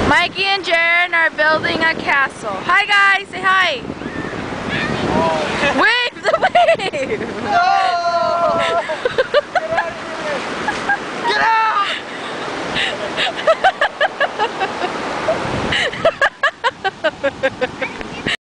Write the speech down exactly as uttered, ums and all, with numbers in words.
Mikey and Jaren are building a castle. Hi guys, say hi.